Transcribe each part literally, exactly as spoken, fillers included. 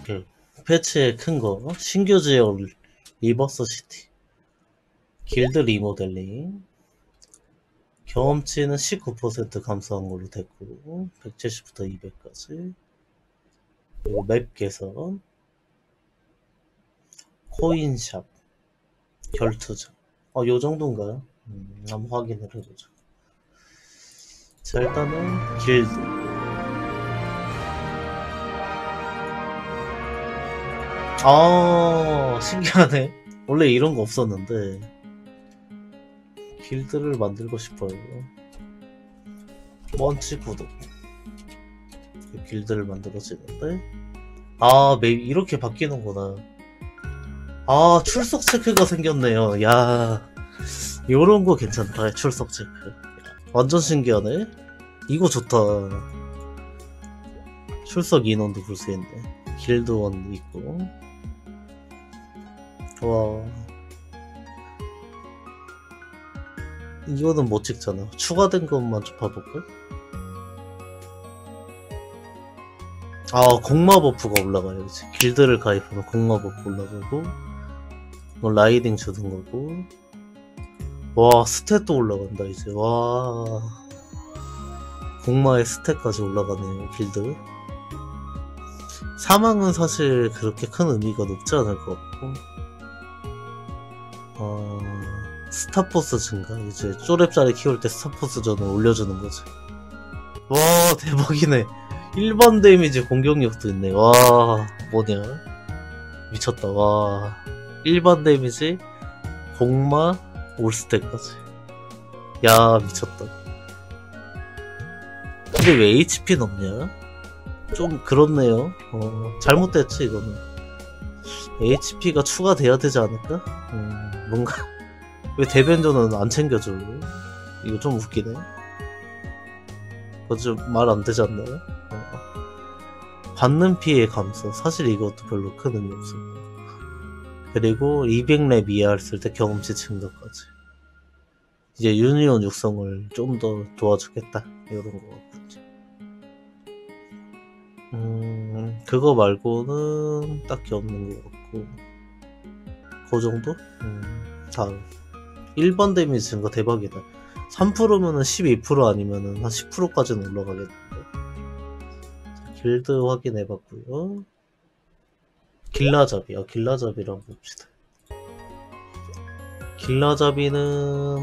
오케이. 패치의 큰 거. 신규 지역 리버스 시티. 길드 리모델링. 경험치는 십구 퍼센트 감소한 걸로 됐고, 백칠십부터 이백까지. 그리고 맵 개선. 코인샵. 결투장. 어, 요 정도인가요? 음, 한번 확인을 해보자. 자, 일단은 길드. 아, 신기하네. 원래 이런 거 없었는데 길드를 만들고 싶어요. 먼치 구독. 길드를 만들어지는데, 아, 맵 이렇게 바뀌는구나. 아, 출석 체크가 생겼네요. 야, 요런 거 괜찮다. 출석 체크. 완전 신기하네. 이거 좋다. 출석 인원도 볼 수 있네. 길드원 있고. 와, 이거는 못 찍잖아. 추가된 것만 좀 봐볼까? 아, 공마 버프가 올라가요. 이제 길드를 가입하면 공마 버프 올라가고, 뭐 라이딩 주는 거고. 와, 스탯도 올라간다 이제. 와, 공마의 스탯까지 올라가네요. 길드. 사망은 사실 그렇게 큰 의미가 높지 않을 것 같고, 어, 스타포스 증가. 이제 쪼렙짜리 키울 때 스타포스 전을 올려주는 거지. 와, 대박이네. 일 번 데미지 공격력도 있네. 와, 뭐냐. 미쳤다. 와, 일 번 데미지 공마 올스택까지. 야, 미쳤다. 근데 왜 에이치피는 없냐? 좀 그렇네요. 어, 잘못됐지 이거는. 에이치피가 추가돼야 되지 않을까? 음, 뭔가 왜 대변전은 안 챙겨줘? 이거 좀 웃기네. 그거 좀 말 안 되지 않나요? 어. 받는 피해 감소. 사실 이것도 별로 큰 의미 없어. 그리고 이백 렙 이하 했을 때 경험치 증가까지. 이제 유니온 육성을 좀 더 도와주겠다. 이런 거 같군요. 음, 그거 말고는 딱히 없는 것 같고. 그 정도? 음, 다음. 일 번 데미지 증가 대박이다. 삼 퍼센트면은 십이 퍼센트 아니면은 한 십 퍼센트까지는 올라가겠는데. 자, 길드 확인해봤고요. 길라잡이. 아, 길라잡이를 한번 봅시다. 길라잡이는,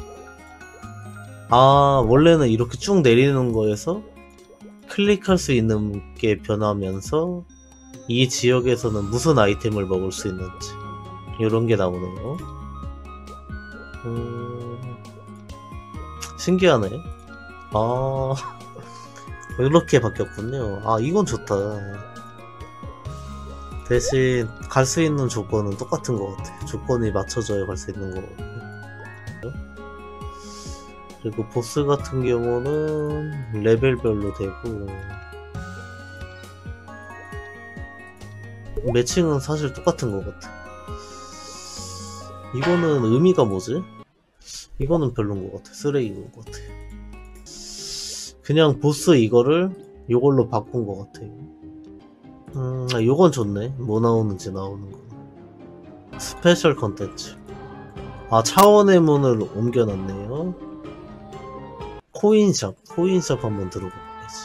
아, 원래는 이렇게 쭉 내리는 거에서 클릭할 수 있는 게 변하면서 이 지역에서는 무슨 아이템을 먹을 수 있는지 이런 게 나오네요. 음, 신기하네. 아, 이렇게 바뀌었군요. 아, 이건 좋다. 대신 갈 수 있는 조건은 똑같은 것 같아. 조건이 맞춰져야 갈 수 있는 것 같고. 그리고 보스 같은 경우는 레벨별로 되고, 매칭은 사실 똑같은 것 같아. 이거는 의미가 뭐지? 이거는 별론 것 같아. 쓰레기인 것 같아. 그냥 보스 이거를 이걸로 바꾼 것 같아. 음, 아, 요건 좋네. 뭐 나오는지 나오는 거. 스페셜 컨텐츠. 아, 차원의 문을 옮겨놨네요. 코인샵. 코인샵 한번 들어봐야지.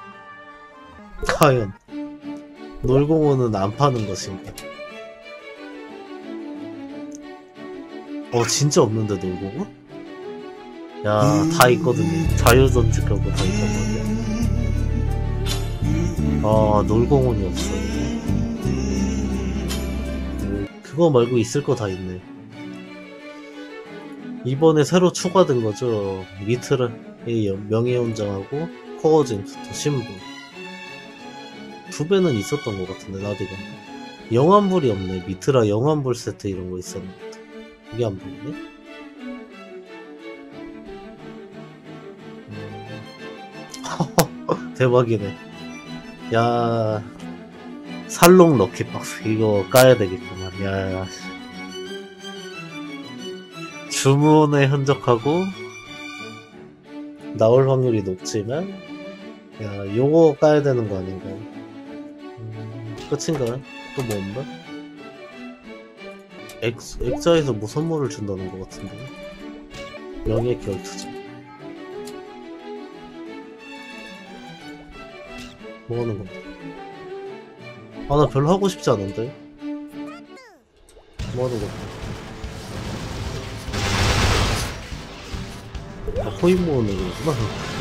과연 놀공원은 안 파는 것인가? 어, 진짜 없는데 놀공원? 야, 다 있거든요. 자유전직하고 다 있단 말이야. 아, 놀공원이 없어. 그거 말고 있을 거 다 있네. 이번에 새로 추가된 거죠. 미트라의 명예훈장하고 코어 징프트 신부. 두 배는 있었던 것 같은데, 나디가. 영환불이 없네. 미트라 영환불 세트 이런 거 있었는데. 이게 안 보이네? 음. 대박이네. 야, 살롱 럭키박스. 이거 까야 되겠구만. 야, 주문에 흔적하고 나올 확률이 높지만, 야, 요거 까야 되는 거 아닌가? 음, 끝인가요? 또 뭐 없나? 액, 액자에서 뭐 선물을 준다는 것 같은데. 명예 결투지. 뭐 하는 건데? 아, 나 별로 하고 싶지 않은데? 뭐 하는 건데? 아, 코인 모으는 거구나.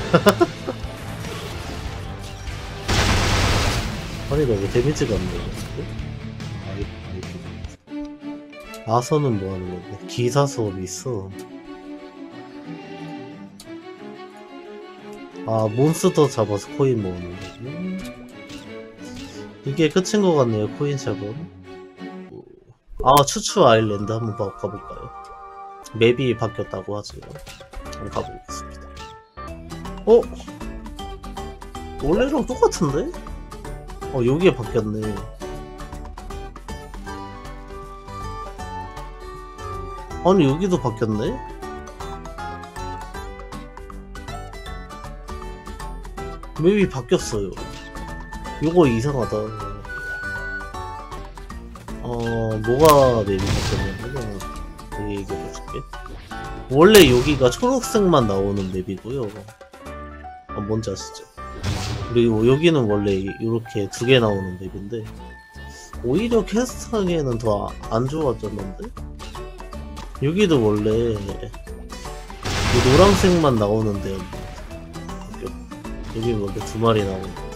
아니, 나 왜 데미지가 안 나오지? 아이, 아이, 아서는 뭐 하는 건데? 기사 수업이 있어. 아, 몬스터 잡아서 코인 모으는 거지. 이게 끝인 것 같네요, 코인샵은. 아, 추추 아일랜드 한번 봐- 가볼까요? 맵이 바뀌었다고 하지요. 한번 가보겠습니다. 어? 원래랑 똑같은데? 어, 여기에 바뀌었네. 아니, 여기도 바뀌었네? 맵이 바뀌었어요. 요거 이상하다. 어, 뭐가 맵이 바뀌었냐면, 여기 얘기해줄게. 원래 여기가 초록색만 나오는 맵이고요. 아, 뭔지 아시죠? 그리고 여기는 원래 이렇게 두 개 나오는 맵인데, 오히려 퀘스트하기에는 더 안 좋아졌는데? 여기도 원래 이 노란색만 나오는데, 여기 원래 두 마리 나오는 거.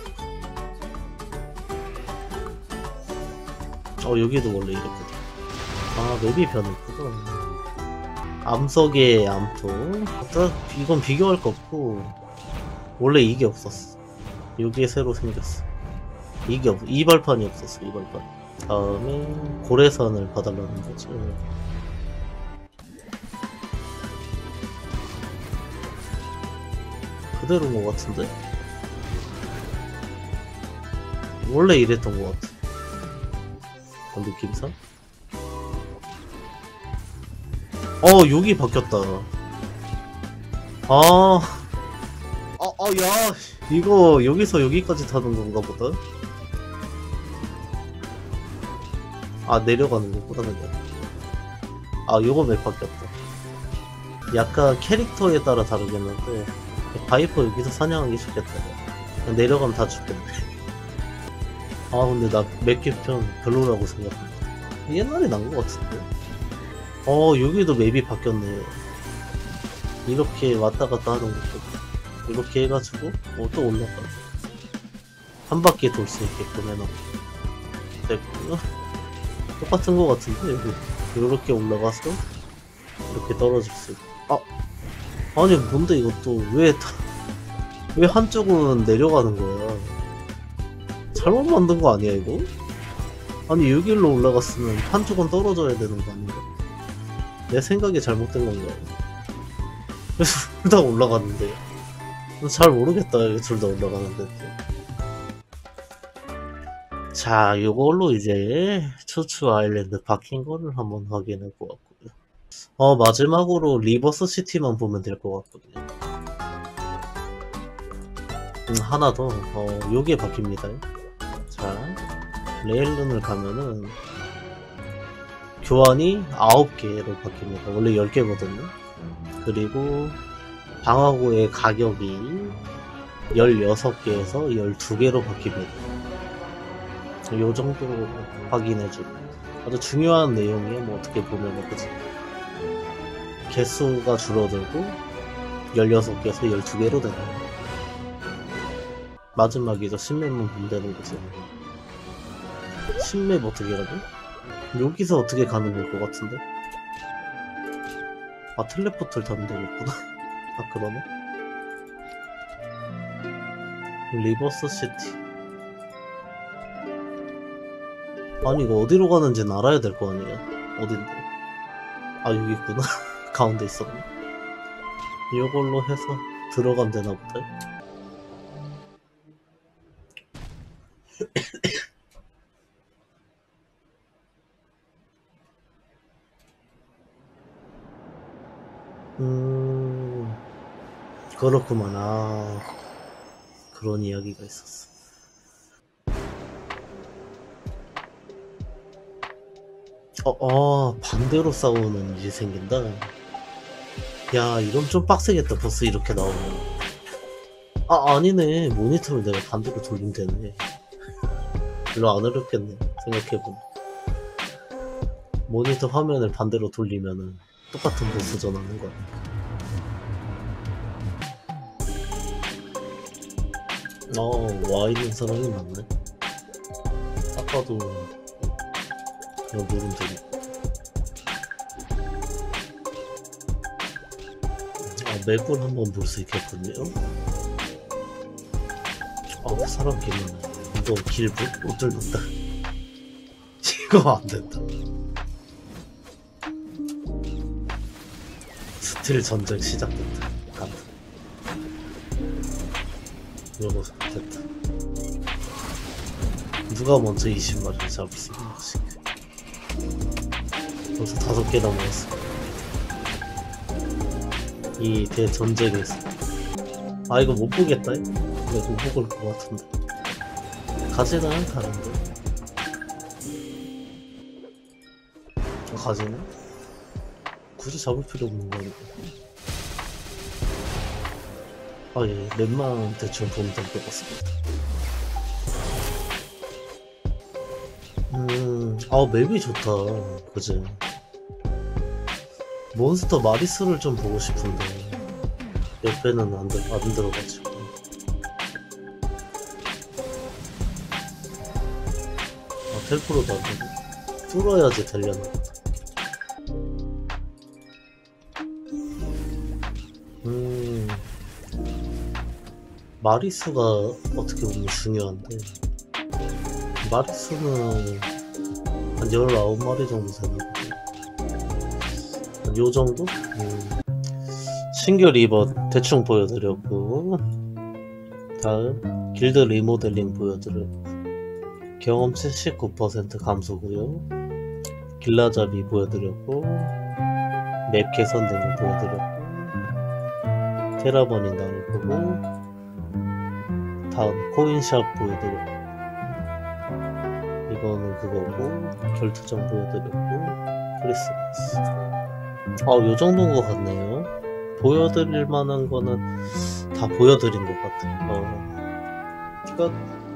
어, 여기도 원래 이렇게 돼. 아, 맵이 변했구나. 암석의 암토. 딱 이건 비교할 거 없고, 원래 이게 없었어. 여기에 새로 생겼어. 이게 없, 이발판이 없었어, 이발판. 다음에 고래산을 봐달라는 거지. 그대로인 것 같은데? 원래 이랬던 것 같아. 그 느낌상? 어, 여기 바뀌었다. 아, 아, 아, 야, 이거 여기서 여기까지 타는 건가 보다. 아, 내려가는 거보다 그냥. 아, 요거 맵 바뀌었다. 약간 캐릭터에 따라 다르겠는데, 바이퍼 여기서 사냥하기 좋겠다. 그냥 내려가면 다 죽겠네. 아, 근데 나 맵 개편 별로라고 생각한다. 옛날에 난 거 같은데. 어, 여기도 맵이 바뀌었네. 이렇게 왔다 갔다 하는 것도 이렇게 해가지고 어, 또 올라가. 한 바퀴 돌 수 있게끔 해놔. 됐고요. 똑같은 거 같은데 여기 이렇게 올라가서 이렇게 떨어질 수 있고. 아, 아니 뭔데 이것도 왜 왜 한쪽은 내려가는 거야? 잘못 만든 거 아니야 이거? 아니 여기로 올라갔으면 한쪽은 떨어져야 되는 거 아닌가? 내 생각이 잘못된 건가요? 그래서 둘 다 올라갔는데 잘 모르겠다. 둘 다 올라가는데. 자, 이걸로 이제 추추 아일랜드 바뀐 거를 한번 확인해 보았고요. 어, 마지막으로 리버스 시티만 보면 될 것 같거든요. 음, 하나 더. 어, 요게 바뀝니다. 자, 레일런을 가면은 교환이 아홉 개로 바뀝니다. 원래 열 개거든요. 그리고 방어구의 가격이 열여섯 개에서 열두 개로 바뀝니다. 요 정도로 확인해주고. 아주 중요한 내용이에요. 뭐 어떻게 보면은, 그치? 개수가 줄어들고 열여섯 개에서 열두 개로 되는 거예요. 마지막이죠. 신맵만 보면 되는 거지. 신맵 어떻게 가죠? 여기서 어떻게 가는 걸 것 같은데? 아, 텔레포트를 타면 되겠구나. 아, 그러네. 리버스 시티. 아니, 이거 어디로 가는지는 알아야 될 거 아니에요? 어딘데? 아, 여기 있구나. 가운데 있었네. 이걸로 해서 들어가면 되나 보다. 음, 그렇구만. 아, 그런 이야기가 있었어. 어, 어, 반대로 싸우는 일이 생긴다. 야, 이건 좀 빡세겠다, 보스 이렇게 나오면. 아, 아니네. 모니터를 내가 반대로 돌리면 되네. 별로 안 어렵겠네, 생각해보면. 모니터 화면을 반대로 돌리면은 똑같은 보스전 하는 거야. 어, 와 있는 사람이 많네. 아까도 그냥 누르면 되겠다. 아, 맵을 한번 볼 수 있겠군요. 아, 사람 개 많네. 이거 길 못 뚫는다. 이거 안 된다. 스틸 전쟁 시작됐다. 간다. 이거 됐다. 누가 먼저 이십 마리를 잡을 수 있는 것이. 벌써 다섯 개나 모았어. 이 대전쟁에서. 아, 이거 못 보겠다. 이거 못 볼 것 같은데. 가지나요? 다른데? 어, 가지네? 굳이 잡을 필요 없는 거 아니고. 아, 예, 맵만 대충 보면 될 것 같습니다. 음, 아, 맵이 좋다. 그지? 몬스터 마리수를 좀 보고 싶은데, 맵배는 안, 들, 안 들어가지고. 아, 텔포로도 안 되고. 뚫어야지 되려나 보다. 음, 마리수가 어떻게 보면 중요한데, 마리수는 한 열아홉 마리 정도 되나? 한 요 정도? 음. 신규 리버 대충 보여드렸고, 다음 길드 리모델링 보여드렸고, 경험 칠십구 퍼센트 감소고요. 길라잡이 보여드렸고, 맵 개선 등을 보여드렸고, 테라버닝 나를 보고, 다음 코인샵 보여드렸고, 이거는 그거고, 결투장 보여드렸고, 크리스마스. 아, 요 정도인 것 같네요. 보여드릴 만한 거는 다 보여드린 것 같아요. 어. 그러니까